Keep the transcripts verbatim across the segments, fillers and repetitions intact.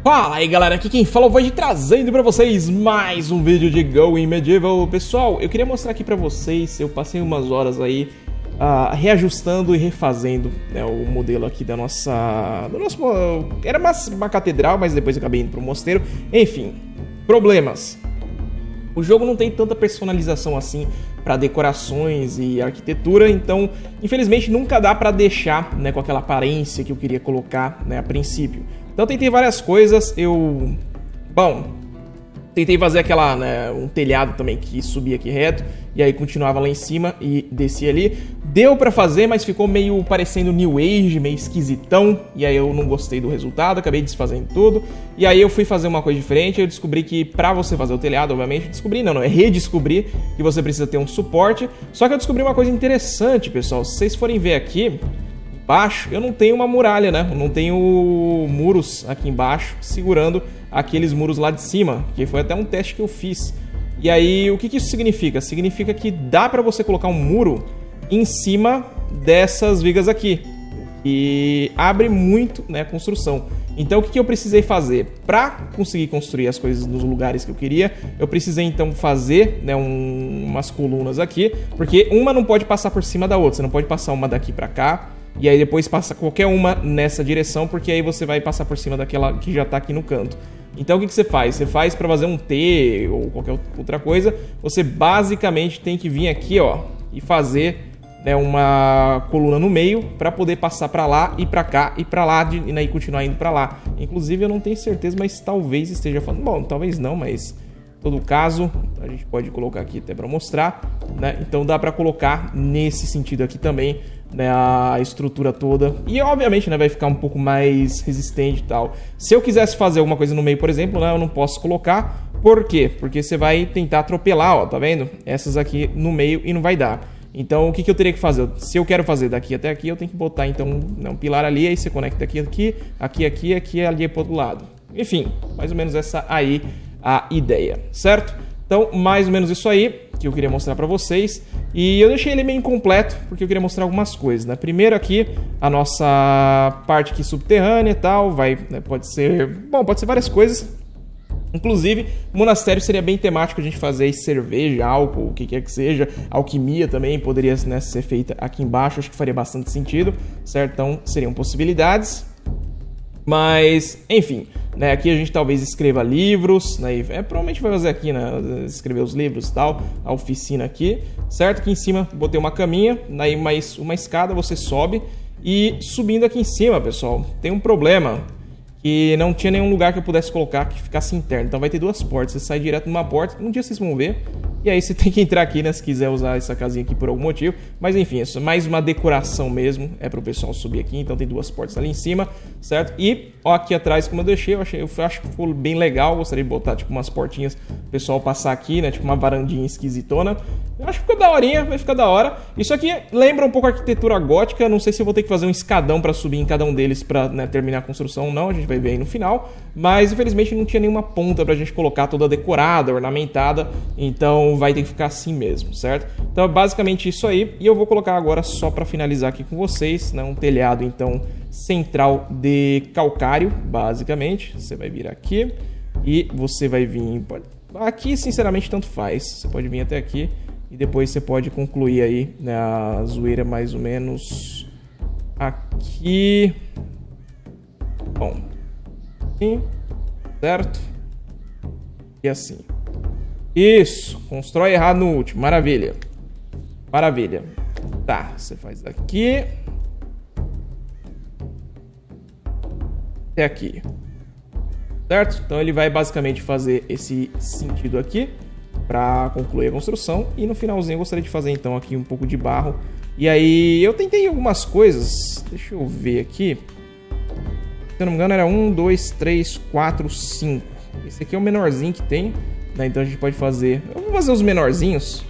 Fala aí galera, aqui quem fala é o Void trazendo pra vocês mais um vídeo de Going Medieval. Pessoal, eu queria mostrar aqui pra vocês, eu passei umas horas aí uh, reajustando e refazendo, né, o modelo aqui da nossa... Do nosso, era uma, uma catedral, mas depois eu acabei indo pro mosteiro. Enfim, problemas. O jogo não tem tanta personalização assim para decorações e arquitetura, então infelizmente nunca dá para deixar, né, com aquela aparência que eu queria colocar, né, a princípio. Então tentei várias coisas, eu... Bom, tentei fazer aquela, né, um telhado também que subia aqui reto, e aí continuava lá em cima e descia ali. Deu pra fazer, mas ficou meio parecendo New Age, meio esquisitão, e aí eu não gostei do resultado, acabei desfazendo tudo. E aí eu fui fazer uma coisa diferente, eu descobri que pra você fazer o telhado, obviamente, descobri não, não, é redescobrir que você precisa ter um suporte. Só que eu descobri uma coisa interessante, pessoal, se vocês forem ver aqui... Embaixo, eu não tenho uma muralha, né? Eu não tenho muros aqui embaixo segurando aqueles muros lá de cima, que foi até um teste que eu fiz. E aí, o que, que isso significa? Significa que dá pra você colocar um muro em cima dessas vigas aqui, e abre muito, né, a construção. Então, o que, que eu precisei fazer? Para conseguir construir as coisas nos lugares que eu queria, eu precisei, então, fazer, né, um, umas colunas aqui, porque uma não pode passar por cima da outra. Você não pode passar uma daqui pra cá, e aí depois passa qualquer uma nessa direção, porque aí você vai passar por cima daquela que já tá aqui no canto. Então, o que, que você faz? Você faz para fazer um T ou qualquer outra coisa, você basicamente tem que vir aqui, ó, e fazer... né, uma coluna no meio para poder passar para lá e para cá e para lá de, e aí continuar indo para lá. Inclusive eu não tenho certeza, mas talvez esteja falando, bom, talvez não, mas em todo caso a gente pode colocar aqui até para mostrar, né? Então dá para colocar nesse sentido aqui também, né, a estrutura toda, e obviamente, né, vai ficar um pouco mais resistente e tal. Se eu quisesse fazer alguma coisa no meio, por exemplo, né, eu não posso colocar. Por quê? Porque você vai tentar atropelar, ó, tá vendo? Essas aqui no meio e não vai dar. Então, o que, que eu teria que fazer? Se eu quero fazer daqui até aqui, eu tenho que botar, então, um pilar ali, aí você conecta aqui, aqui, aqui, aqui, aqui, ali pro outro lado. Enfim, mais ou menos essa aí a ideia, certo? Então, mais ou menos isso aí que eu queria mostrar pra vocês. E eu deixei ele meio incompleto, porque eu queria mostrar algumas coisas, né? Primeiro aqui, a nossa parte aqui subterrânea e tal, vai, né, pode ser... Bom, pode ser várias coisas. Inclusive, monastério seria bem temático a gente fazer cerveja, álcool, o que quer que seja. Alquimia também poderia, né, ser feita aqui embaixo, acho que faria bastante sentido, certo? Então, seriam possibilidades. Mas, enfim, né, aqui a gente talvez escreva livros, né, e, é, provavelmente vai fazer aqui, né, escrever os livros e tal, a oficina aqui, certo? Aqui em cima botei uma caminha, daí mais uma escada, você sobe. E subindo aqui em cima, pessoal, tem um problema. E não tinha nenhum lugar que eu pudesse colocar que ficasse interno. Então vai ter duas portas. Você sai direto numa porta, um dia vocês vão ver. E aí você tem que entrar aqui, né, se quiser usar essa casinha aqui por algum motivo. Mas enfim, isso é mais uma decoração mesmo. É pro pessoal subir aqui. Então tem duas portas ali em cima, certo? E ó, aqui atrás, como eu deixei, eu, achei, eu acho que ficou bem legal. Gostaria de botar tipo umas portinhas pro pessoal passar aqui, né? Tipo uma varandinha esquisitona. Eu acho que ficou daorinha, vai ficar da hora. Isso aqui lembra um pouco a arquitetura gótica. Não sei se eu vou ter que fazer um escadão pra subir em cada um deles pra, né, terminar a construção ou não. A gente vai ver aí no final. Mas infelizmente não tinha nenhuma ponta pra gente colocar toda decorada, ornamentada. Então vai ter que ficar assim mesmo, certo? Então é basicamente isso aí. E eu vou colocar agora, só pra finalizar aqui com vocês, né, um telhado então central de calcário, basicamente. Você vai vir aqui e você vai vir... Aqui sinceramente tanto faz. Você pode vir até aqui. E depois você pode concluir aí, né, a zoeira mais ou menos aqui. Bom, aqui, certo? E assim. Isso, constrói errado no último, maravilha. Maravilha. Tá, você faz aqui. Até aqui. Certo? Então ele vai basicamente fazer esse sentido aqui para concluir a construção. E no finalzinho eu gostaria de fazer então aqui um pouco de barro. E aí eu tentei algumas coisas. Deixa eu ver aqui. Se eu não me engano era um, dois, três, quatro, cinco. Esse aqui é o menorzinho que tem, né? Então a gente pode fazer... Eu vou fazer os menorzinhos.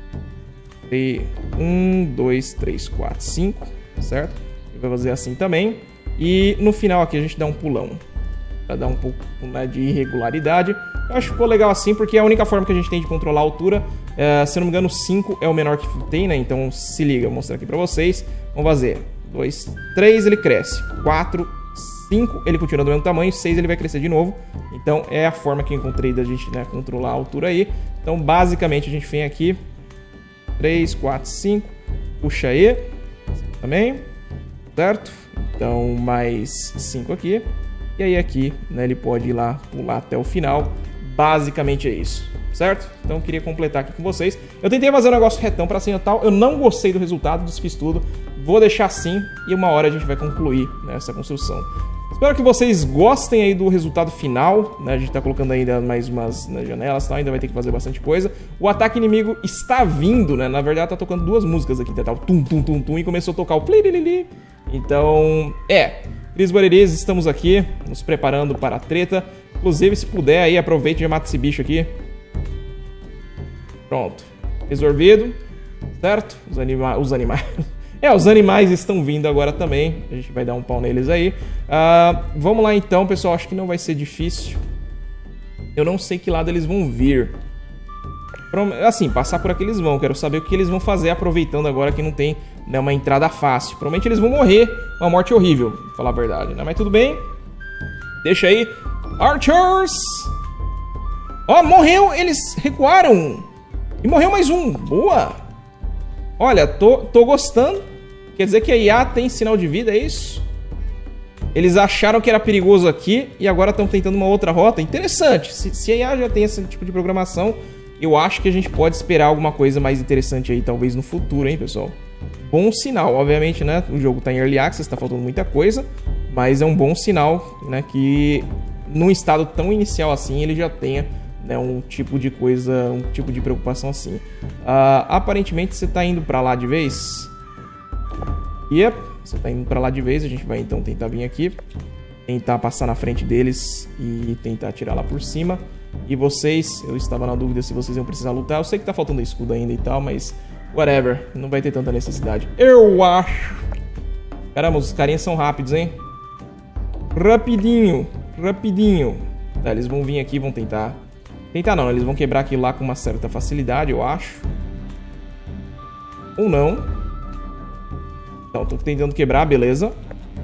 um, dois, três, quatro, cinco. Certo? E vai fazer assim também. E no final aqui a gente dá um pulão. Para dar um pouco, né, de irregularidade. Eu acho que ficou legal assim, porque é a única forma que a gente tem de controlar a altura. É, se eu não me engano, cinco é o menor que tem, né? Então se liga, eu vou mostrar aqui pra vocês. Vamos fazer dois, três, ele cresce. quatro, cinco, ele continua do mesmo tamanho, seis ele vai crescer de novo. Então é a forma que eu encontrei da gente, né, controlar a altura aí. Então basicamente a gente vem aqui, três, quatro, cinco, puxa aí, também, certo? Então mais cinco aqui, e aí aqui, né, ele pode ir lá, pular até o final. Basicamente é isso, certo? Então eu queria completar aqui com vocês. Eu tentei fazer um negócio retão pra cima e tal, eu não gostei do resultado, desfiz tudo. Vou deixar assim e uma hora a gente vai concluir, né, essa construção. Espero que vocês gostem aí do resultado final, né? A gente tá colocando ainda mais umas, né, janelas, tá? Ainda vai ter que fazer bastante coisa. O ataque inimigo está vindo, né? Na verdade tá tocando duas músicas aqui, tá? O tum tum tum tum e começou a tocar o plililili. Então, é, Cris Boreres, estamos aqui nos preparando para a treta. Inclusive, se puder aí, aproveite e mata esse bicho aqui. Pronto, resolvido, certo? Os, anima os animais... É, os animais estão vindo agora também. A gente vai dar um pau neles aí. Uh, vamos lá então, pessoal. Acho que não vai ser difícil. Eu não sei que lado eles vão vir. Assim, passar por aqui eles vão. Quero saber o que eles vão fazer, aproveitando agora que não tem, né, uma entrada fácil. Provavelmente eles vão morrer. Uma morte horrível, pra falar a verdade, né? Mas tudo bem. Deixa aí. Archers! Ó, oh, morreu. Eles recuaram. E morreu mais um. Boa. Olha, tô, tô gostando. Quer dizer que a I A tem sinal de vida, é isso? Eles acharam que era perigoso aqui e agora estão tentando uma outra rota. Interessante. Se, se a I A já tem esse tipo de programação, eu acho que a gente pode esperar alguma coisa mais interessante aí, talvez no futuro, hein, pessoal? Bom sinal, obviamente, né? O jogo tá em Early Access, tá faltando muita coisa, mas é um bom sinal, né? Que num estado tão inicial assim, ele já tenha, né, um tipo de coisa, um tipo de preocupação assim. Uh, aparentemente você tá indo pra lá de vez? Yep, você tá indo pra lá de vez. A gente vai então tentar vir aqui, tentar passar na frente deles e tentar atirar lá por cima. E vocês, eu estava na dúvida se vocês iam precisar lutar. Eu sei que tá faltando escudo ainda e tal, mas whatever, não vai ter tanta necessidade, eu acho. Caramba, os carinhas são rápidos, hein? Rapidinho, rapidinho. Tá, eles vão vir aqui e vão tentar... Tentar não, eles vão quebrar aquilo lá com uma certa facilidade, eu acho. Ou não. Não, tô tentando quebrar, beleza.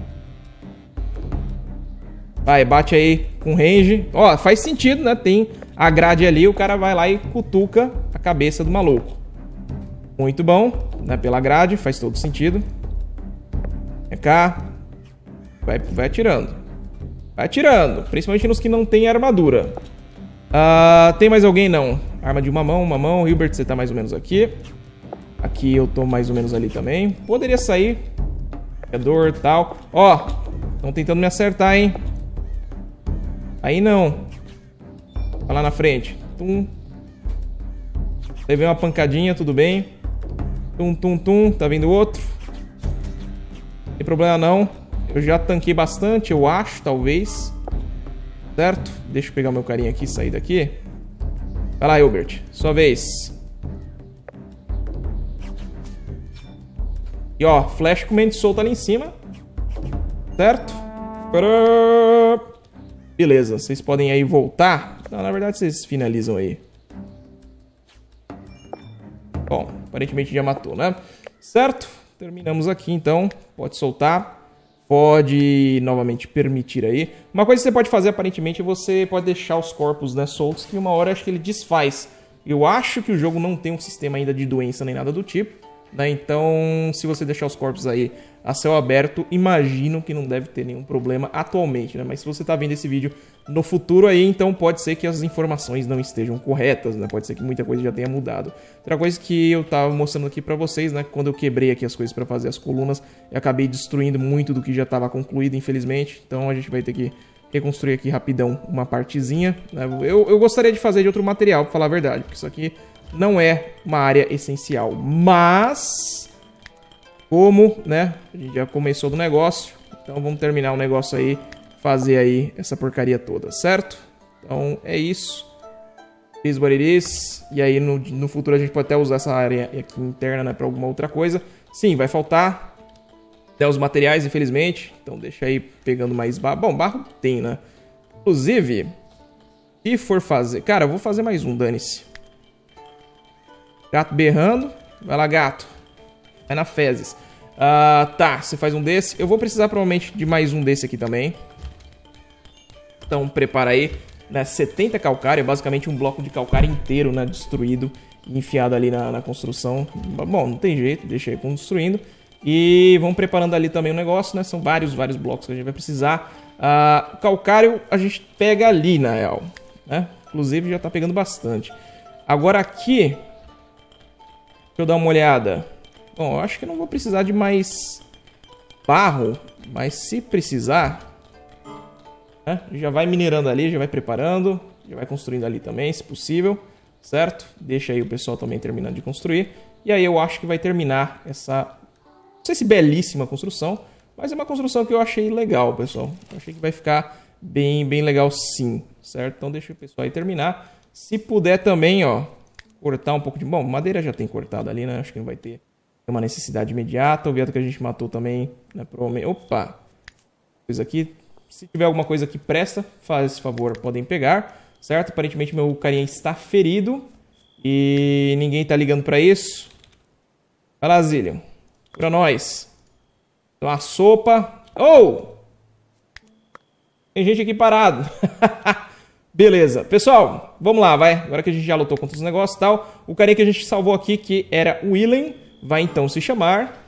Vai, bate aí com range. Ó, faz sentido, né? Tem a grade ali, o cara vai lá e cutuca a cabeça do maluco. Muito bom, né? Pela grade, faz todo sentido. Vem cá. Vai, vai atirando. Vai atirando, principalmente nos que não tem armadura. Uh, tem mais alguém? Não. Arma de uma mão, uma mão. Hilbert, você tá mais ou menos aqui. Aqui eu tô mais ou menos ali também. Poderia sair. Jogador e tal. Ó, estão tentando me acertar, hein? Aí não. Vai lá na frente. Tum. Levei uma pancadinha, tudo bem. Tum, tum, tum. Tá vindo outro. Não tem problema não. Eu já tanquei bastante, eu acho, talvez. Certo? Deixa eu pegar meu carinha aqui e sair daqui. Vai lá, Hilbert. Sua vez. E ó, flash com mente solta ali em cima. Certo? Beleza, vocês podem aí voltar. Não, na verdade vocês finalizam aí. Bom, aparentemente já matou, né? Certo? Terminamos aqui então. Pode soltar. Pode novamente permitir aí. Uma coisa que você pode fazer aparentemente é você pode deixar os corpos, né, soltos, que uma hora acho que ele desfaz. Eu acho que o jogo não tem um sistema ainda de doença nem nada do tipo, né? Então, se você deixar os corpos aí a céu aberto, imagino que não deve ter nenhum problema atualmente, né? Mas se você tá vendo esse vídeo no futuro aí, então pode ser que as informações não estejam corretas, né? Pode ser que muita coisa já tenha mudado. Outra coisa que eu tava mostrando aqui pra vocês, né? Quando eu quebrei aqui as coisas pra fazer as colunas, eu acabei destruindo muito do que já tava concluído, infelizmente. Então a gente vai ter que reconstruir aqui rapidão uma partezinha, né? Eu, eu gostaria de fazer de outro material, pra falar a verdade, porque isso aqui não é uma área essencial. Mas, como, né, a gente já começou do negócio, então vamos terminar o negócio aí, fazer aí essa porcaria toda, certo? Então é isso. Is what it is. E aí no, no futuro a gente pode até usar essa área aqui interna, né, pra alguma outra coisa. Sim, vai faltar até os materiais, infelizmente. Então deixa aí pegando mais barro. Bom, barro tem, né? Inclusive, se for fazer... Cara, eu vou fazer mais um, dane-se. Gato berrando. Vai lá, gato. Vai na fezes. Uh, tá, você faz um desse. Eu vou precisar provavelmente de mais um desse aqui também. Então prepara aí, né, setenta calcário, é basicamente um bloco de calcário inteiro, né, destruído e enfiado ali na, na construção. Bom, não tem jeito, deixa aí construindo. E vamos preparando ali também o negócio, né, são vários, vários blocos que a gente vai precisar. Uh, o calcário a gente pega ali, na real, né, inclusive já tá pegando bastante. Agora aqui, deixa eu dar uma olhada. Bom, eu acho que não vou precisar de mais barro, mas se precisar, né, já vai minerando ali, já vai preparando, já vai construindo ali também, se possível, certo? Deixa aí o pessoal também terminando de construir. E aí eu acho que vai terminar essa, não sei se belíssima construção, mas é uma construção que eu achei legal, pessoal. Eu achei que vai ficar bem, bem legal sim, certo? Então deixa o pessoal aí terminar. Se puder também, ó, cortar um pouco de... Bom, madeira já tem cortado ali, né? Acho que não vai ter uma necessidade imediata. O veado que a gente matou também, né? Provavelmente... Opa! Coisa aqui. Se tiver alguma coisa que presta, faz esse favor, podem pegar, certo? Aparentemente meu carinha está ferido e ninguém tá ligando pra isso. Vai lá, Zillion. Pra nós. Uma sopa. Oh! Tem gente aqui parado. Beleza. Pessoal, vamos lá, vai. Agora que a gente já lutou contra os negócios e tal, o carinha que a gente salvou aqui, que era o Willen, vai então se chamar...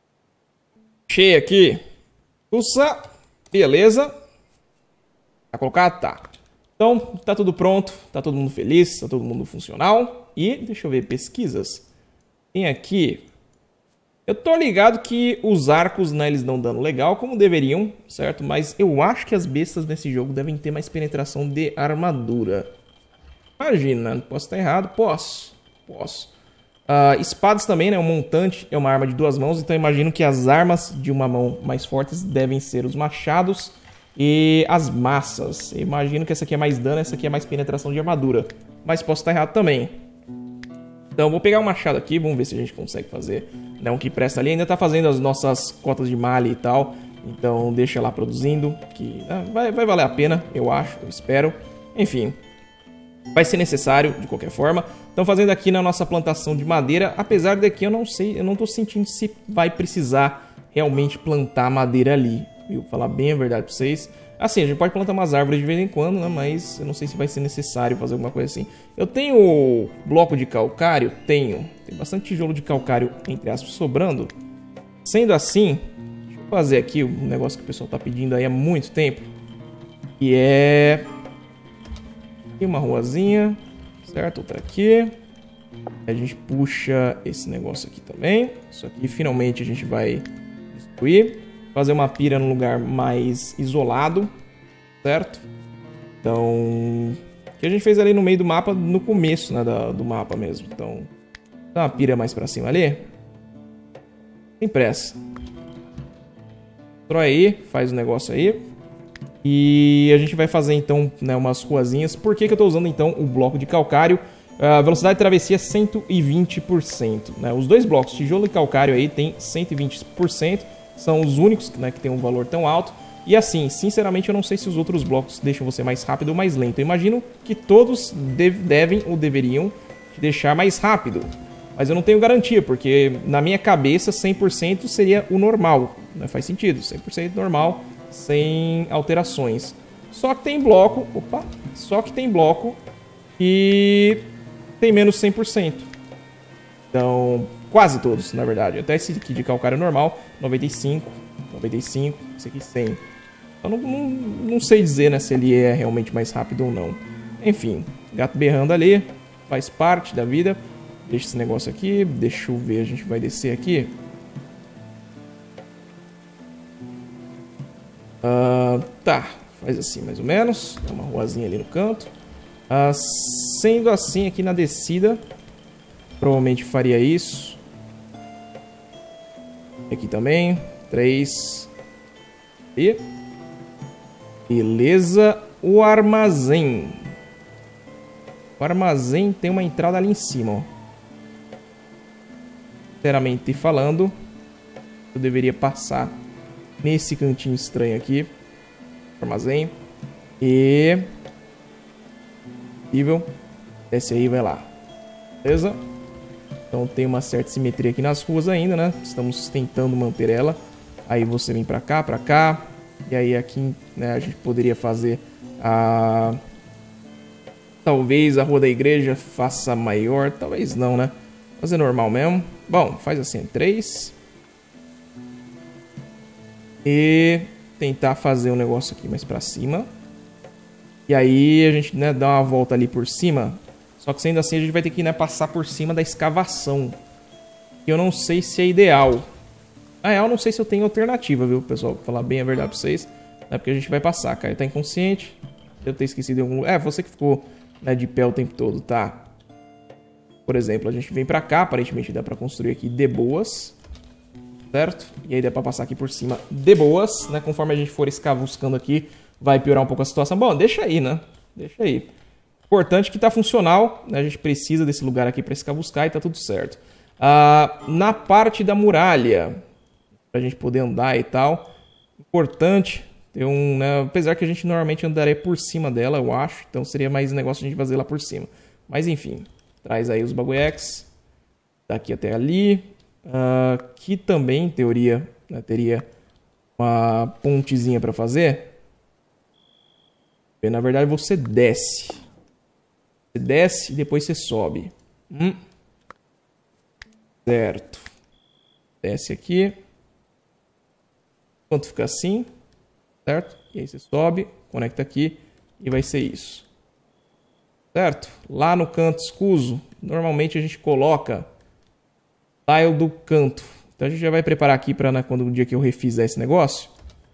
Cheio aqui. Usa. Beleza. Tá colocado? Tá. Então, tá tudo pronto. Tá todo mundo feliz. Tá todo mundo funcional. E, deixa eu ver, pesquisas. Tem aqui... Eu tô ligado que os arcos, né, eles dão dano legal, como deveriam, certo? Mas eu acho que as bestas nesse jogo devem ter mais penetração de armadura. Imagina, posso estar errado? Posso. Posso. Uh, espadas também, né? Um montante é uma arma de duas mãos, então eu imagino que as armas de uma mão mais fortes devem ser os machados e as massas. Eu imagino que essa aqui é mais dano, essa aqui é mais penetração de armadura. Mas posso estar errado também. Então, vou pegar o machado aqui, vamos ver se a gente consegue fazer, né, um que presta ali. Ainda tá fazendo as nossas cotas de malha e tal, então deixa lá produzindo, que né, vai, vai valer a pena, eu acho, eu espero. Enfim, vai ser necessário de qualquer forma. Estão fazendo aqui na nossa plantação de madeira, apesar de que eu não sei, eu não tô sentindo se vai precisar realmente plantar madeira ali, viu? Vou falar bem a verdade pra vocês. Assim, a gente pode plantar umas árvores de vez em quando, né? Mas eu não sei se vai ser necessário fazer alguma coisa assim. Eu tenho bloco de calcário? Tenho. Tem bastante tijolo de calcário, entre aspas, sobrando. Sendo assim, deixa eu fazer aqui um negócio que o pessoal tá pedindo aí há muito tempo. Que é... Aqui uma ruazinha, certo? Outra aqui. A gente puxa esse negócio aqui também. Isso aqui finalmente a gente vai destruir. Fazer uma pira num lugar mais isolado, certo? Então, o que a gente fez ali no meio do mapa, no começo, né, da, do mapa mesmo. Então, dá uma pira mais pra cima ali. Sem pressa. Destrói aí, faz o negócio aí. E a gente vai fazer então, né, umas ruazinhas. Por que que eu tô usando então o bloco de calcário? A velocidade de travessia cento e vinte por cento, né? Os dois blocos, tijolo e calcário aí, tem cento e vinte por cento. São os únicos, né, que tem um valor tão alto. E assim, sinceramente, eu não sei se os outros blocos deixam você mais rápido ou mais lento. Eu imagino que todos deve, devem ou deveriam te deixar mais rápido. Mas eu não tenho garantia, porque na minha cabeça cem por cento seria o normal. Não faz sentido, cem por cento normal, sem alterações. Só que tem bloco... Opa! Só que tem bloco que tem menos cem por cento. Então... Quase todos, na verdade. Até esse aqui de calcário normal, noventa e cinco, noventa e cinco, esse aqui cem. Eu não, não, não sei dizer, né, se ele é realmente mais rápido ou não. Enfim, gato berrando ali, faz parte da vida. Deixa esse negócio aqui, deixa eu ver, a gente vai descer aqui. Uh, tá, faz assim mais ou menos. Tem uma ruazinha ali no canto. Uh, sendo assim, aqui na descida, provavelmente faria isso. Aqui também, três. E beleza, o armazém. O armazém tem uma entrada ali em cima, ó. Sinceramente falando, eu deveria passar nesse cantinho estranho aqui. Armazém. E possível. Desce aí, vai lá. Beleza? Então tem uma certa simetria aqui nas ruas ainda, né? Estamos tentando manter ela. Aí você vem pra cá, pra cá. E aí aqui, né, a gente poderia fazer Ah, talvez a rua da igreja faça maior, talvez não, né? Fazer normal mesmo. Bom, faz assim, três. E tentar fazer um negócio aqui mais pra cima. E aí a gente, né, dá uma volta ali por cima. Só que sendo assim a gente vai ter que, né, passar por cima da escavação. Que eu não sei se é ideal. Na real, não sei se eu tenho alternativa, viu, pessoal? Pra falar bem a verdade pra vocês. É porque a gente vai passar, cara. Ele tá inconsciente. Devo ter esquecido em algum lugar. É, você que ficou, né, de pé o tempo todo, tá? Por exemplo, a gente vem pra cá. Aparentemente dá pra construir aqui de boas. Certo? E aí dá pra passar aqui por cima de boas, né? Conforme a gente for escavuscando aqui, vai piorar um pouco a situação. Bom, deixa aí, né? Deixa aí. Importante que tá funcional, né? A gente precisa desse lugar aqui pra escavuscar e tá tudo certo. Ah, na parte da muralha, pra gente poder andar e tal, importante ter um, né? Apesar que a gente normalmente andaria por cima dela, eu acho. Então seria mais negócio a gente fazer lá por cima. Mas enfim, traz aí os bagulhex. Daqui até ali. Uh, que também, em teoria, né, teria uma pontezinha para fazer. E, na verdade, você desce. Você desce e depois você sobe. Hum. Certo. Desce aqui. Enquanto fica assim. Certo? E aí você sobe, conecta aqui e vai ser isso. Certo? Lá no canto escuso, normalmente a gente coloca tile do canto. Então a gente já vai preparar aqui para, né, quando o dia que eu refizer esse negócio.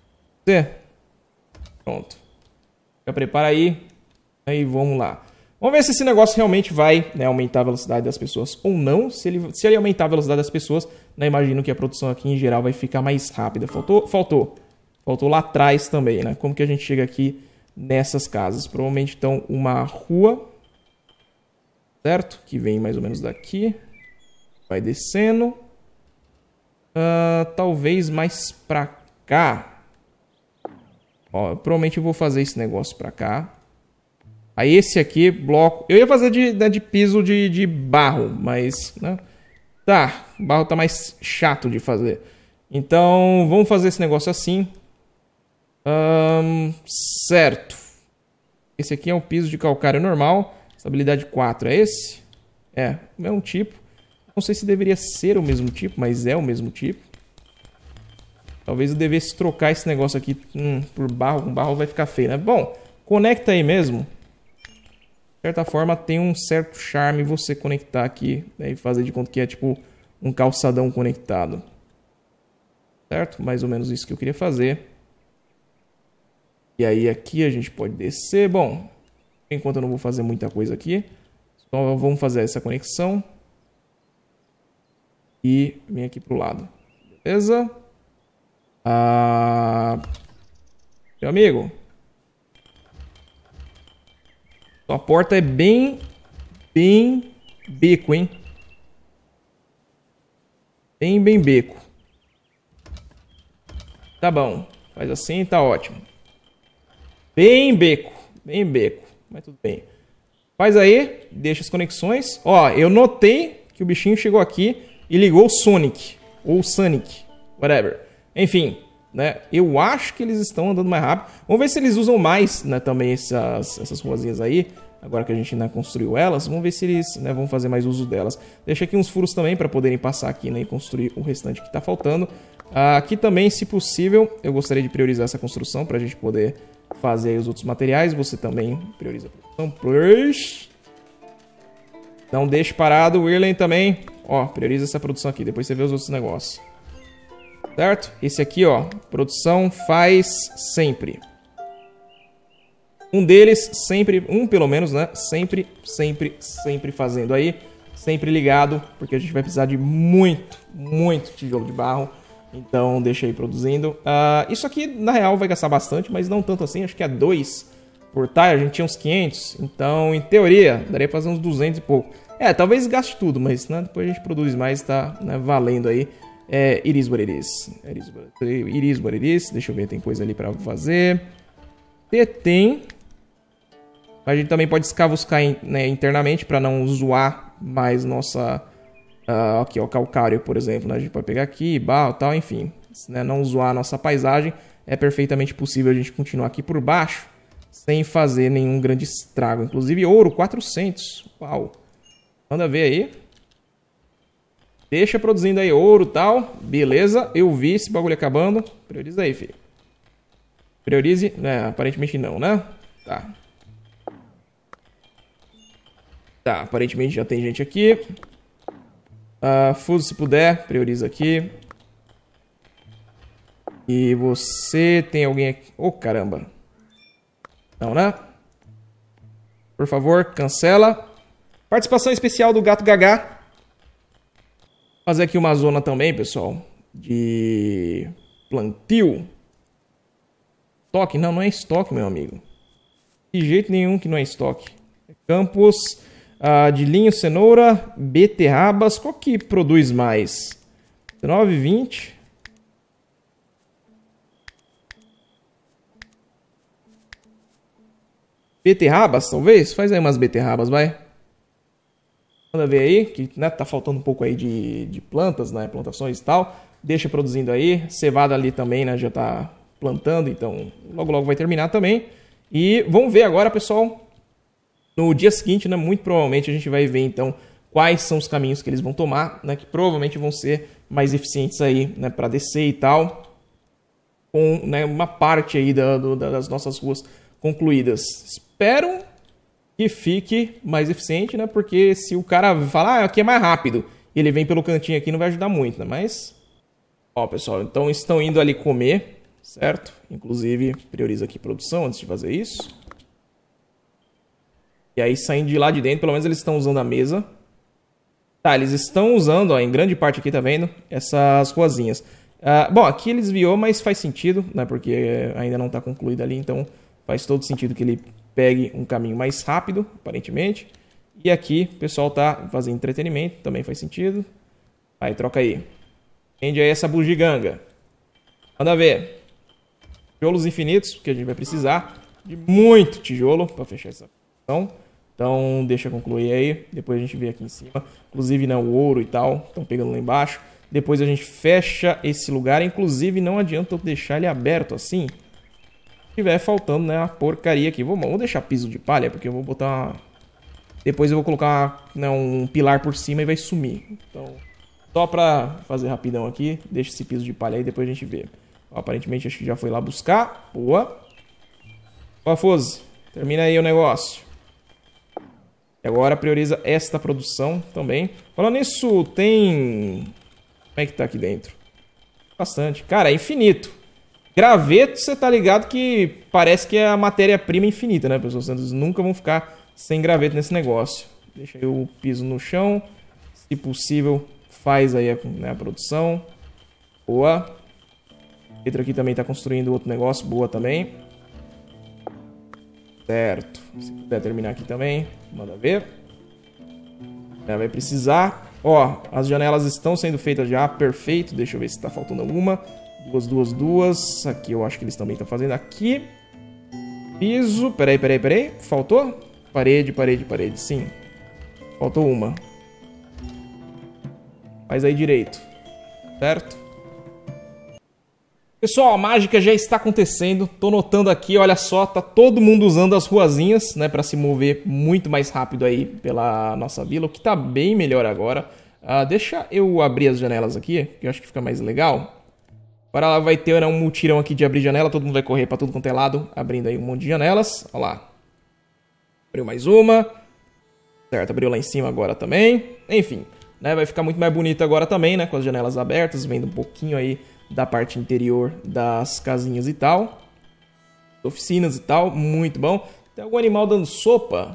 Pronto. Já prepara aí. Aí vamos lá. Vamos ver se esse negócio realmente vai, né, aumentar a velocidade das pessoas ou não. Se ele, se ele aumentar a velocidade das pessoas, né, imagino que a produção aqui em geral vai ficar mais rápida. Faltou? Faltou. Faltou lá atrás também, né? Como que a gente chega aqui nessas casas? Provavelmente, então, uma rua. Certo? Que vem mais ou menos daqui. Vai descendo. Uh, talvez mais pra cá. Ó, provavelmente eu vou fazer esse negócio pra cá. Aí esse aqui, bloco... Eu ia fazer de, né, de piso de, de barro, mas... Né? Tá, o barro tá mais chato de fazer. Então, vamos fazer esse negócio assim. Um, certo. Esse aqui é um piso de calcário normal. Estabilidade quatro, é esse? É, o mesmo tipo. Não sei se deveria ser o mesmo tipo, mas é o mesmo tipo. Talvez eu devesse trocar esse negócio aqui hum, por barro. Com barro vai ficar feio, né? Bom, conecta aí mesmo. De certa forma, tem um certo charme você conectar aqui, né, e fazer de conta que é tipo um calçadão conectado. Certo? Mais ou menos isso que eu queria fazer. E aí aqui a gente pode descer. Bom, enquanto eu não vou fazer muita coisa aqui, só vamos fazer essa conexão. E vem aqui pro lado. Beleza? Ah, meu amigo. Sua porta é bem, bem beco, hein? Bem, bem beco. Tá bom. Faz assim, tá ótimo. Bem beco. Bem beco. Mas tudo bem. Faz aí. Deixa as conexões. Ó, eu notei que o bichinho chegou aqui e ligou o Sonic. Ou Sonic. Whatever. Enfim, né? Eu acho que eles estão andando mais rápido. Vamos ver se eles usam mais, né, também essas, essas ruazinhas aí. Agora que a gente, né, construiu elas. Vamos ver se eles, né, vão fazer mais uso delas. Deixa aqui uns furos também para poderem passar aqui, né, e construir o restante que está faltando. Aqui também, se possível, eu gostaria de priorizar essa construção para a gente poder fazer aí os outros materiais. Você também prioriza a produção, please. Não deixe parado, Wirlen também. Ó, prioriza essa produção aqui, depois você vê os outros negócios. Certo? Esse aqui, ó, produção faz sempre. Um deles sempre, um pelo menos, né? Sempre, sempre, sempre fazendo aí. Sempre ligado, porque a gente vai precisar de muito, muito tijolo de barro. Então, deixa aí produzindo. Uh, isso aqui, na real, vai gastar bastante, mas não tanto assim. Acho que é dois por tile. A gente tinha uns quinhentos. Então, em teoria, daria pra fazer uns duzentos e pouco. É, talvez gaste tudo, mas, né, depois a gente produz mais, tá, né, valendo aí. É, it is what it is. It is what it is. Deixa eu ver, tem coisa ali pra fazer. Tem. A gente também pode escavuscar, né, internamente pra não zoar mais nossa... Uh, aqui, ó, calcário, por exemplo, né? A gente pode pegar aqui, barro e tal, enfim. Né? Não zoar a nossa paisagem. É perfeitamente possível a gente continuar aqui por baixo. sem fazer nenhum grande estrago. Inclusive ouro, quatrocentos. Uau. Manda ver aí. Deixa produzindo aí ouro e tal. Beleza, eu vi esse bagulho acabando. Prioriza aí, filho. Priorize. É, aparentemente não, né? Tá. Tá, aparentemente já tem gente aqui. Uh, Fuso, se puder, prioriza aqui. E você tem alguém aqui? Oh, caramba. Não, né? Por favor, cancela. Participação especial do Gato Gagá. Fazer aqui uma zona também, pessoal. De plantio. Estoque? Não, não é estoque, meu amigo. De jeito nenhum que não é estoque. Campos uh, de linho, cenoura, beterrabas. Qual que produz mais? dezenove, vinte. Beterrabas, talvez? Faz aí umas beterrabas, vai. Manda ver aí, que né, tá faltando um pouco aí de, de plantas, né? Plantações e tal. Deixa produzindo aí. Cevada ali também, né? Já tá plantando, então logo logo vai terminar também. E vamos ver agora, pessoal. No dia seguinte, né? Muito provavelmente a gente vai ver, então, quais são os caminhos que eles vão tomar, né? Que provavelmente vão ser mais eficientes aí, né? Pra descer e tal. Com né, uma parte aí da, do, das nossas ruas concluídas. Espero que fique mais eficiente, né? Porque se o cara falar, ah, aqui é mais rápido, e ele vem pelo cantinho aqui, não vai ajudar muito, né? Mas, ó, pessoal, então estão indo ali comer, certo? Inclusive, prioriza aqui produção antes de fazer isso. E aí, saindo de lá de dentro, pelo menos eles estão usando a mesa. Tá, eles estão usando, ó, em grande parte aqui, tá vendo? Essas ruazinhas. Uh, bom, aqui ele desviou, mas faz sentido, né? Porque ainda não tá concluído ali, então faz todo sentido que ele pegue um caminho mais rápido, aparentemente. E aqui o pessoal tá fazendo entretenimento, também faz sentido. Aí, troca aí. Acende aí essa bugiganga. Manda ver. Tijolos infinitos, que a gente vai precisar de muito tijolo para fechar essa função. Então, deixa eu concluir aí. Depois a gente vê aqui em cima. Inclusive, né, o ouro e tal, estão pegando lá embaixo. Depois a gente fecha esse lugar. Inclusive, não adianta eu deixar ele aberto assim. Tiver faltando, né, a porcaria aqui. Vamos, vamos deixar piso de palha, porque eu vou botar uma... Depois eu vou colocar né, um pilar por cima e vai sumir. Então, só pra fazer rapidão aqui, deixa esse piso de palha aí, depois a gente vê. Aparentemente, acho que já foi lá buscar. Boa. Ó, Fose, termina aí o negócio. E agora prioriza esta produção também. Falando nisso, tem... Como é que tá aqui dentro? Bastante. Cara, é infinito. Graveto, você tá ligado que parece que é a matéria-prima infinita, né, pessoal? Vocês nunca vão ficar sem graveto nesse negócio. Deixa aí o piso no chão. Se possível, faz aí a, né, a produção. Boa. O Pedro aqui também tá construindo outro negócio. Boa também. Certo. Se puder terminar aqui também, manda ver. É, vai precisar. Ó, as janelas estão sendo feitas já. Perfeito. Deixa eu ver se tá faltando alguma. Duas, duas, duas. Aqui eu acho que eles também estão fazendo. Aqui. Piso. Peraí, peraí, peraí. Faltou? Parede, parede, parede. Sim. Faltou uma. Faz aí direito. Certo? Pessoal, a mágica já está acontecendo. Tô notando aqui, olha só. Tá todo mundo usando as ruazinhas, né? Pra se mover muito mais rápido aí pela nossa vila. O que tá bem melhor agora. Uh, deixa eu abrir as janelas aqui, que eu acho que fica mais legal. Agora ela vai ter né, um mutirão aqui de abrir janela. Todo mundo vai correr para tudo quanto é lado. Abrindo aí um monte de janelas. Olha lá. Abriu mais uma. Certo, abriu lá em cima agora também. Enfim, né, vai ficar muito mais bonito agora também, né? Com as janelas abertas. Vendo um pouquinho aí da parte interior das casinhas e tal. Oficinas e tal. Muito bom. Tem algum animal dando sopa?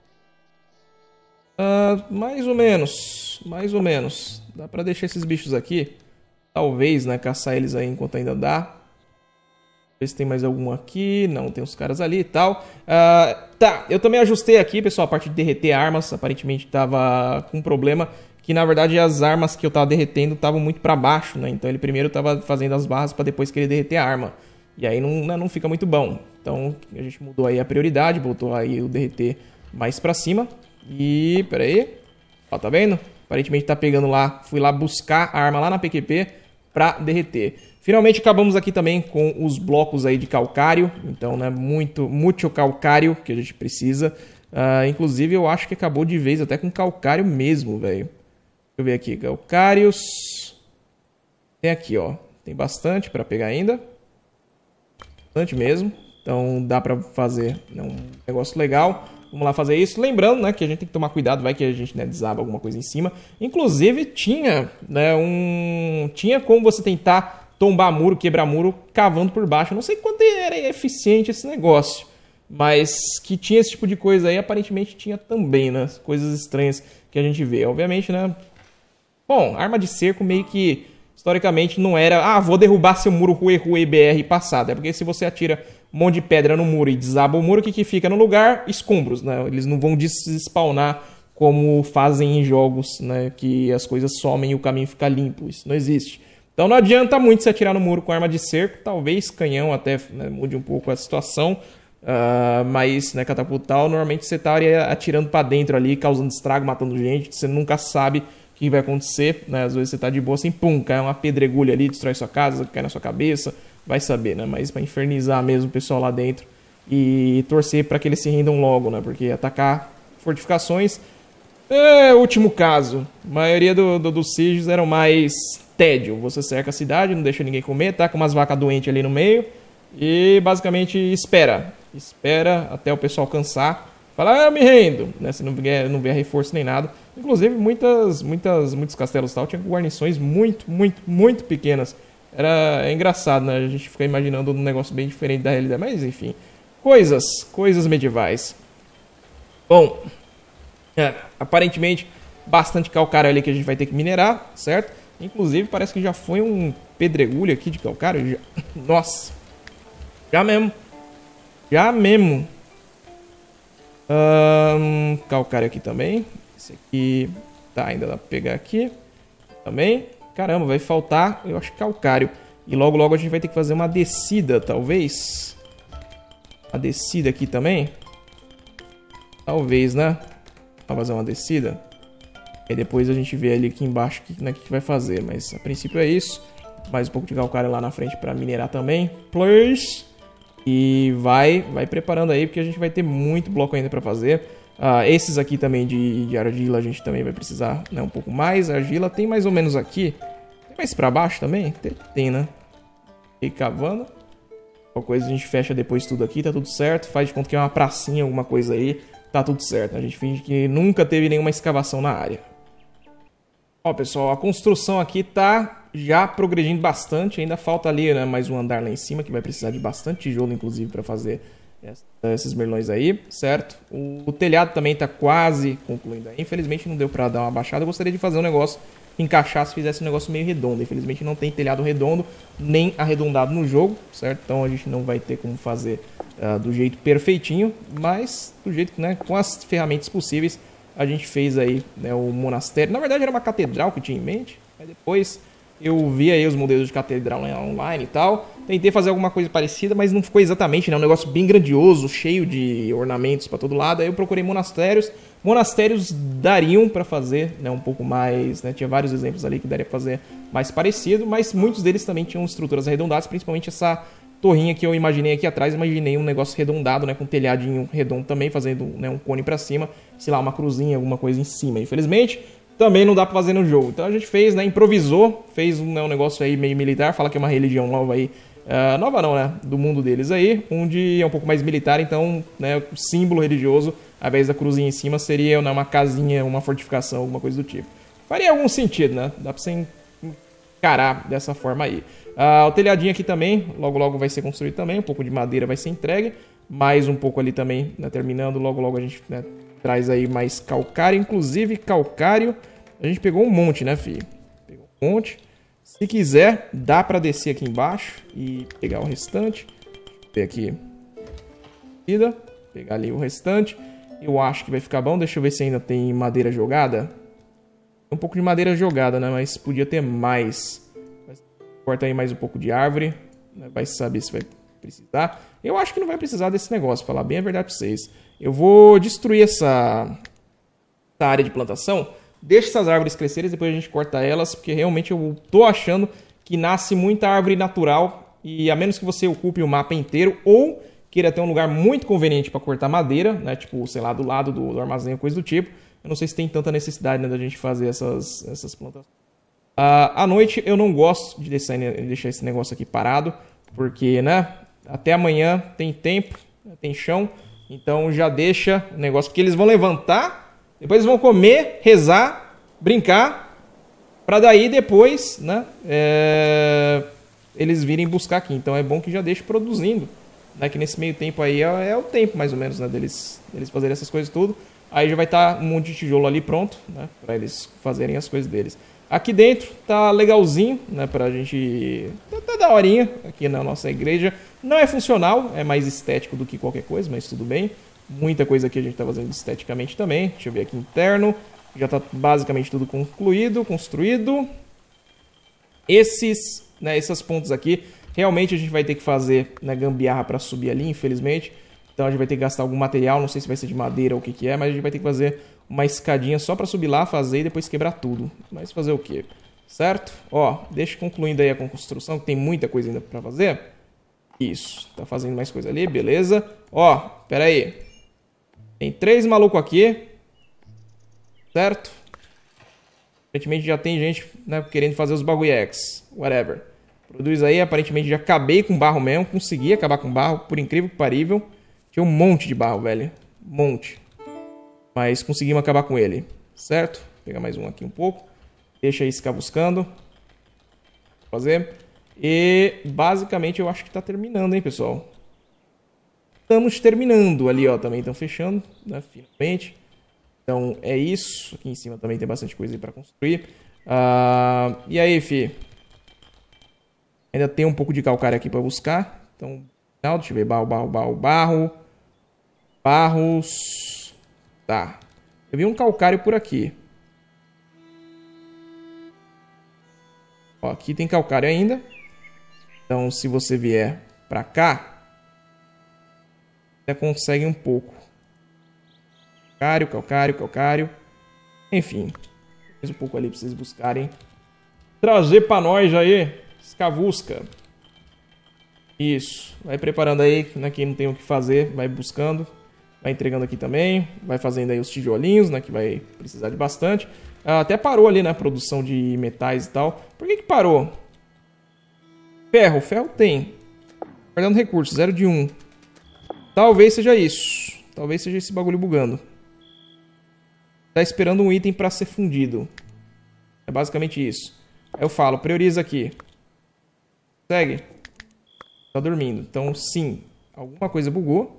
Uh, mais ou menos. Mais ou menos. Dá para deixar esses bichos aqui. Talvez, né, caçar eles aí enquanto ainda dá. Ver se tem mais algum aqui. Não, tem uns caras ali e tal. Uh, tá, eu também ajustei aqui, pessoal, a parte de derreter armas. Aparentemente tava com um problema. Que, na verdade, as armas que eu tava derretendo estavam muito pra baixo, né? Então ele primeiro tava fazendo as barras pra depois querer derreter a arma. E aí não, né, não fica muito bom. Então a gente mudou aí a prioridade. Botou aí o derreter mais pra cima. E, pera aí. Ó, tá vendo? Aparentemente tá pegando lá. Fui lá buscar a arma lá na P Q P. para derreter. Finalmente acabamos aqui também com os blocos aí de calcário. Então, né, muito, muito calcário que a gente precisa. Uh, inclusive, eu acho que acabou de vez até com calcário mesmo, velho. Deixa eu ver aqui, calcários. Tem aqui, ó. Tem bastante para pegar ainda. Bastante mesmo. Então dá para fazer, né, um negócio legal. Vamos lá fazer isso. Lembrando, né, que a gente tem que tomar cuidado, vai que a gente, né, desaba alguma coisa em cima. Inclusive tinha, né, um... tinha como você tentar tombar muro, quebrar muro, cavando por baixo. Eu não sei quanto era eficiente esse negócio. Mas que tinha esse tipo de coisa aí, aparentemente tinha também, né? Coisas estranhas que a gente vê. Obviamente, né? Bom, arma de cerco meio que, historicamente, não era... Ah, vou derrubar seu muro Rue Rue B R passado. É porque se você atira um monte de pedra no muro e desaba o muro, o que, que fica no lugar? Escombros, né? Eles não vão despawnar como fazem em jogos, né? Que as coisas somem e o caminho fica limpo. Isso não existe. Então não adianta muito se atirar no muro com arma de cerco. Talvez canhão até, né, mude um pouco a situação. Uh, mas, né, catapultal, normalmente você tá atirando pra dentro ali, causando estrago, matando gente, você nunca sabe o que vai acontecer, né? Às vezes você tá de boa assim, pum, cai uma pedregulha ali, destrói sua casa, cai na sua cabeça, vai saber, né? Mas pra infernizar mesmo o pessoal lá dentro e torcer pra que eles se rendam logo, né? Porque atacar fortificações é o último caso. A maioria do, do, dos sieges eram mais tédio. Você cerca a cidade, não deixa ninguém comer, tá com umas vacas doentes ali no meio e basicamente espera. Espera até o pessoal cansar. Fala, ah, eu me rendo. Né? Se não vier, não vier reforço nem nada. Inclusive, muitas, muitas, muitos castelos tal tinham guarnições muito, muito, muito pequenas. Era é engraçado, né? A gente fica imaginando um negócio bem diferente da realidade. Mas, enfim. Coisas. Coisas medievais. Bom. É, aparentemente, bastante calcário ali que a gente vai ter que minerar, certo? Inclusive, parece que já foi um pedregulho aqui de calcário. Já... Nossa. Já mesmo. Já mesmo. Um, calcário aqui também. Esse aqui tá, ainda dá pra pegar aqui. Também. Caramba, vai faltar, eu acho, calcário. E logo, logo a gente vai ter que fazer uma descida, talvez. Uma descida aqui também. Talvez, né? Vamos fazer uma descida. E depois a gente vê ali aqui embaixo o que, né, que vai fazer. Mas a princípio é isso. Mais um pouco de calcário lá na frente pra minerar também. Please. E vai, vai preparando aí, porque a gente vai ter muito bloco ainda para fazer. Uh, esses aqui também de, de argila a gente também vai precisar, né, um pouco mais. Argila tem mais ou menos aqui. Tem mais para baixo também? Tem, tem, né? E cavando. Qualquer coisa a gente fecha depois tudo aqui, tá tudo certo. Faz de conta que é uma pracinha, alguma coisa aí. Tá tudo certo. A gente finge que nunca teve nenhuma escavação na área. Ó, pessoal, a construção aqui tá já progredindo bastante. Ainda falta ali, né, mais um andar lá em cima, que vai precisar de bastante tijolo, inclusive, para fazer esses merlões aí, certo? O, o telhado também tá quase concluindo aí. Infelizmente não deu para dar uma baixada. Eu gostaria de fazer um negócio que encaixasse, fizesse um negócio meio redondo. Infelizmente não tem telhado redondo, nem arredondado no jogo, certo? Então a gente não vai ter como fazer uh, do jeito perfeitinho, mas do jeito que, né, com as ferramentas possíveis, a gente fez aí, né, o monastério. Na verdade era uma catedral que eu tinha em mente, mas depois eu vi aí os modelos de catedral online e tal. Tentei fazer alguma coisa parecida, mas não ficou exatamente, né? Um negócio bem grandioso, cheio de ornamentos para todo lado. Aí eu procurei monastérios. Monastérios dariam para fazer, né, um pouco mais, né? Tinha vários exemplos ali que daria para fazer mais parecido, mas muitos deles também tinham estruturas arredondadas, principalmente essa torrinha que eu imaginei aqui atrás. Imaginei um negócio arredondado, né, com um telhadinho redondo também, fazendo, né, um cone para cima, sei lá, uma cruzinha, alguma coisa em cima. Infelizmente, também não dá pra fazer no jogo. Então a gente fez, né, improvisou, fez um, né, um negócio aí meio militar, fala que é uma religião nova aí, uh, nova não, né, do mundo deles aí, onde é um pouco mais militar, então, né, o símbolo religioso, ao invés da cruzinha em cima, seria, né, uma casinha, uma fortificação, alguma coisa do tipo. Faria algum sentido, né, dá pra você encarar dessa forma aí. Uh, o telhadinho aqui também, logo logo vai ser construído também, um pouco de madeira vai ser entregue, mais um pouco ali também, né, terminando, logo logo a gente, né, traz aí mais calcário, inclusive calcário, a gente pegou um monte, né, filho? Pegou um monte. Se quiser, dá pra descer aqui embaixo e pegar o restante. Ver aqui. Pegar ali o restante. Eu acho que vai ficar bom. Deixa eu ver se ainda tem madeira jogada. Tem um pouco de madeira jogada, né? Mas podia ter mais. Corta aí mais um pouco de árvore. Vai saber se vai precisar. Eu acho que não vai precisar desse negócio, falar bem a verdade pra vocês. Eu vou destruir essa, essa área de plantação. Deixa essas árvores crescerem, depois a gente corta elas, porque realmente eu tô achando que nasce muita árvore natural e a menos que você ocupe o mapa inteiro ou queira ter um lugar muito conveniente para cortar madeira, né? Tipo, sei lá, do lado do, do armazém ou coisa do tipo. Eu não sei se tem tanta necessidade, né, da gente fazer essas, essas plantações. Uh, à noite eu não gosto de deixar, deixar esse negócio aqui parado, porque, né, até amanhã tem tempo, tem chão, então já deixa o negócio, porque eles vão levantar, depois eles vão comer, rezar, brincar, para daí depois, né, é, eles virem buscar aqui. Então é bom que já deixe produzindo, né, que nesse meio tempo aí é, é o tempo mais ou menos, né, deles, deles fazerem essas coisas tudo. Aí já vai estar um monte de tijolo ali pronto, né, para eles fazerem as coisas deles. Aqui dentro tá legalzinho, né, pra gente... Tá, tá daorinha aqui na nossa igreja. Não é funcional, é mais estético do que qualquer coisa, mas tudo bem. Muita coisa aqui a gente tá fazendo esteticamente também. Deixa eu ver aqui interno. Já tá basicamente tudo concluído, construído. Esses, né, esses pontos aqui, realmente a gente vai ter que fazer, né, gambiarra pra subir ali, infelizmente. Então a gente vai ter que gastar algum material, não sei se vai ser de madeira ou o que que é, mas a gente vai ter que fazer uma escadinha só para subir lá, fazer e depois quebrar tudo. Mas fazer o quê? Certo? Ó, deixa concluindo aí a construção, que tem muita coisa ainda para fazer. Isso, tá fazendo mais coisa ali, beleza. Ó, pera aí. Tem três malucos aqui. Certo? Aparentemente já tem gente, né, querendo fazer os bagulhex. Whatever. Produz aí, aparentemente já acabei com barro mesmo. Consegui acabar com barro, por incrível que parível. Tinha um monte de barro, velho. Um monte. Mas conseguimos acabar com ele. Certo? Vou pegar mais um aqui um pouco. Deixa aí ficar buscando. Vou fazer. E basicamente eu acho que tá terminando, hein, pessoal? Estamos terminando. Ali, ó, também estão fechando, né? Finalmente. Então é isso. Aqui em cima também tem bastante coisa aí pra construir. Uh, e aí, fi? Ainda tem um pouco de calcário aqui pra buscar. Então, não, deixa eu ver. Barro, barro, barro, barro. Barros. Tá. Eu vi um calcário por aqui. Ó, aqui tem calcário ainda. Então, se você vier pra cá, você consegue um pouco. Calcário, calcário, calcário. Enfim. Mais um pouco ali pra vocês buscarem. Trazer pra nós aí. Escavusca. Isso. Vai preparando aí, né? Quem não tem o que fazer, vai buscando. Vai entregando aqui também. Vai fazendo aí os tijolinhos, né? Que vai precisar de bastante. Ah, até parou ali, né? A produção de metais e tal. Por que que parou? Ferro. Ferro tem. Guardando recursos. zero de um. Talvez seja isso. Talvez seja esse bagulho bugando. Tá esperando um item pra ser fundido. É basicamente isso. Aí eu falo, prioriza aqui. Segue. Tá dormindo. Então, sim. Alguma coisa bugou.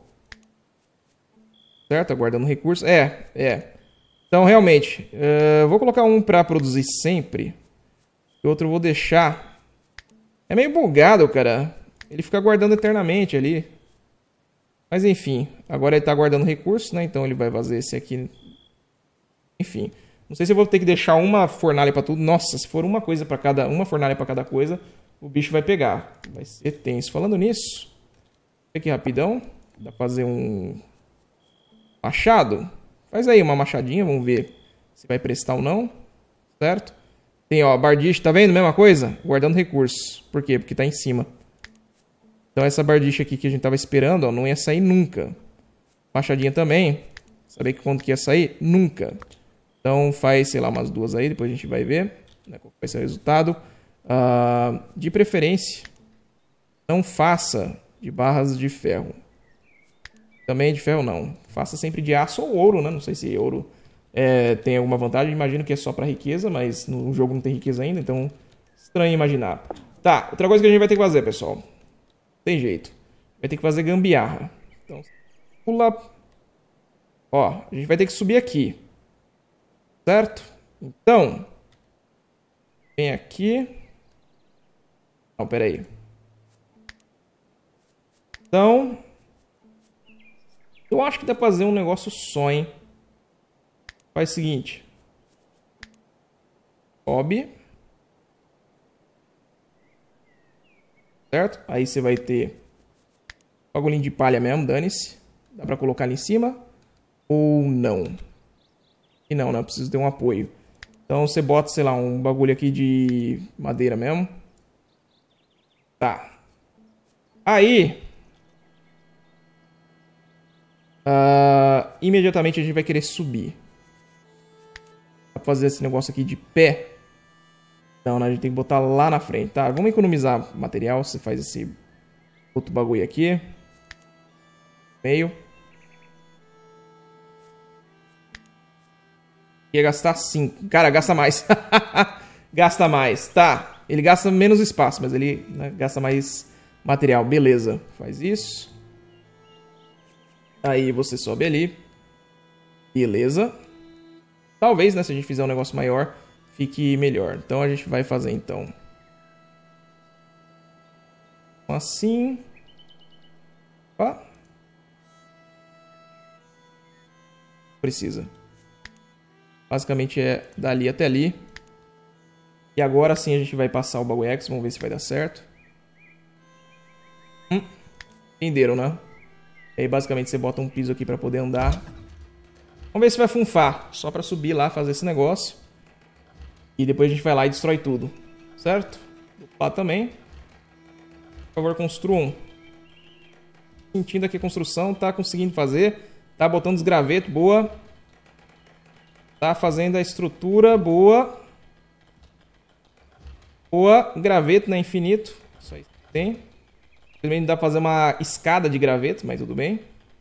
Certo? Aguardando recurso. É, é. Então, realmente. Uh, vou colocar um pra produzir sempre. E outro eu vou deixar. É meio bugado, cara. Ele fica guardando eternamente ali. Mas, enfim. Agora ele tá guardando recurso, né? Então, ele vai fazer esse aqui. Enfim. Não sei se eu vou ter que deixar uma fornalha pra tudo. Nossa, se for uma coisa para cada... Uma fornalha pra cada coisa... O bicho vai pegar. Vai ser tenso. Falando nisso. Aqui rapidão. Dá pra fazer um... Machado. Faz aí uma machadinha. Vamos ver se vai prestar ou não. Certo? Tem, ó, bardiche. Tá vendo? Mesma coisa? Guardando recursos. Por quê? Porque tá em cima. Então essa bardiche aqui que a gente tava esperando, ó, não ia sair nunca. Machadinha também. Saber que quando que ia sair? Nunca. Então faz, sei lá, umas duas aí. Depois a gente vai ver, né, qual vai ser o resultado. Uh, de preferência, não faça de barras de ferro. Também de ferro não. Faça sempre de aço ou ouro, né? Não sei se ouro é, tem alguma vantagem. Imagino que é só para riqueza, mas no jogo não tem riqueza ainda, então estranho imaginar. Tá, outra coisa que a gente vai ter que fazer, pessoal. Tem jeito. Vai ter que fazer gambiarra. Então, pula. Ó, a gente vai ter que subir aqui. Certo? Então, vem aqui. Não, pera aí. Então, eu acho que dá pra fazer um negócio só, hein? Faz o seguinte. Sobe. Certo? Aí você vai ter bagulhinho de palha mesmo, dane-se. Dá pra colocar ali em cima. Ou não. E não, né? Eu preciso ter um apoio. Então você bota, sei lá, um bagulho aqui de madeira mesmo. Tá. Aí... Uh, imediatamente a gente vai querer subir. Pra fazer esse negócio aqui de pé. Então, né, a gente tem que botar lá na frente, tá? Vamos economizar material. Você faz esse outro bagulho aqui. Meio. Ia gastar cinco. Cara, gasta mais. Gasta mais. Tá. Ele gasta menos espaço, mas ele, né, gasta mais material. Beleza. Faz isso. Aí você sobe ali. Beleza. Talvez, né, se a gente fizer um negócio maior, fique melhor. Então a gente vai fazer, então. Assim. Opa. Precisa. Basicamente é dali até ali. E agora sim a gente vai passar o bagulho X. Vamos ver se vai dar certo. Hum. Entenderam, né? E aí basicamente você bota um piso aqui pra poder andar. Vamos ver se vai funfar. Só pra subir lá, fazer esse negócio. E depois a gente vai lá e destrói tudo. Certo? Lá também. Por favor, construam. Sentindo aqui a construção. Tá conseguindo fazer. Tá botando os gravetos. Boa. Tá fazendo a estrutura. Boa. Boa. Graveto, né? Infinito. Isso aí tem. Também dá pra fazer uma escada de graveto, mas tudo bem.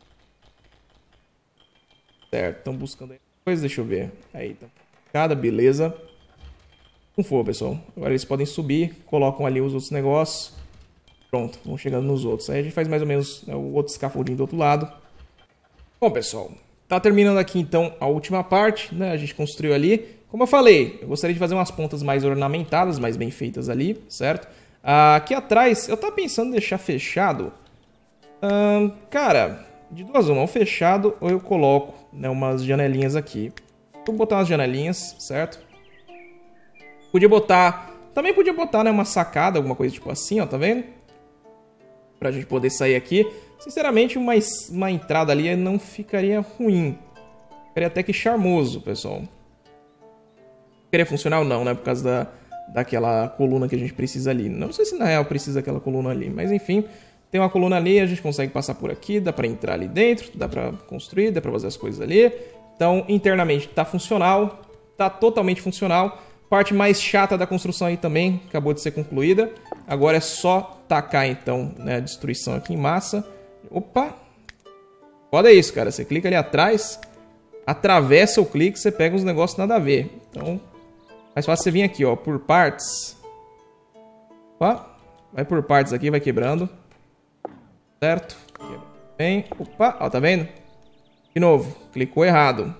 Certo, estão buscando aí coisa, deixa eu ver. Aí, então. Escada, beleza. Não for, pessoal. Agora eles podem subir, colocam ali os outros negócios. Pronto, vão chegando nos outros. Aí a gente faz mais ou menos, né, o outro scaffolding do outro lado. Bom, pessoal, tá terminando aqui então a última parte, né? A gente construiu ali. Como eu falei, eu gostaria de fazer umas pontas mais ornamentadas, mais bem feitas ali, certo? Ah, aqui atrás, eu tava pensando em deixar fechado. Ah, cara, de duas uma, ou fechado ou eu coloco, né, umas janelinhas aqui. Vou botar umas janelinhas, certo? Podia botar... Também podia botar, né, uma sacada, alguma coisa tipo assim, ó, tá vendo? Pra gente poder sair aqui. Sinceramente, uma, uma entrada ali não ficaria ruim. Ficaria até que charmoso, pessoal. Ficaria funcional? Não, né? Por causa da, daquela coluna que a gente precisa ali. Não sei se na real precisa daquela coluna ali, mas enfim... Tem uma coluna ali, a gente consegue passar por aqui, dá pra entrar ali dentro, dá pra construir, dá pra fazer as coisas ali. Então, internamente tá funcional, tá totalmente funcional. Parte mais chata da construção aí também acabou de ser concluída. Agora é só tacar, então, né, a destruição aqui em massa. Opa! Foda isso, cara. Você clica ali atrás, atravessa o clique, você pega uns negócios nada a ver. Então, mais fácil você vir aqui, ó, por partes. Opa! Vai por partes aqui, vai quebrando. Certo? Bem, opa, ó, tá vendo? De novo, clicou errado.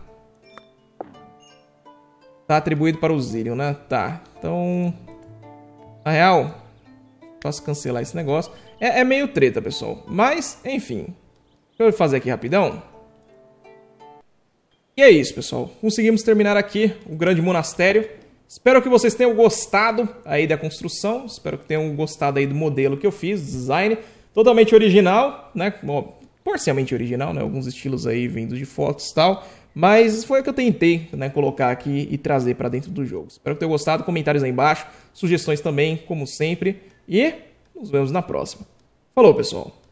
Tá atribuído para o Zillion, né? Tá, então... Na real, posso cancelar esse negócio. É, é meio treta, pessoal. Mas, enfim. Deixa eu fazer aqui rapidão. E é isso, pessoal. Conseguimos terminar aqui o grande monastério. Espero que vocês tenham gostado aí da construção. Espero que tenham gostado aí do modelo que eu fiz, do design. Totalmente original, né? Bom, parcialmente original, né? Alguns estilos aí vindos de fotos e tal. Mas foi o que eu tentei, né, colocar aqui e trazer para dentro do jogo. Espero que tenham gostado. Comentários aí embaixo. Sugestões também, como sempre. E nos vemos na próxima. Falou, pessoal!